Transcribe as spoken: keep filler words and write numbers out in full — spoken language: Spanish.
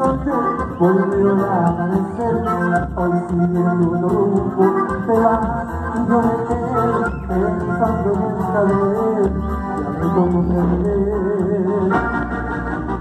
noche volvió a amanecer, hoy sigue tu rumbo, te vas y yo me quedé pensando en saber, ya me conoceré.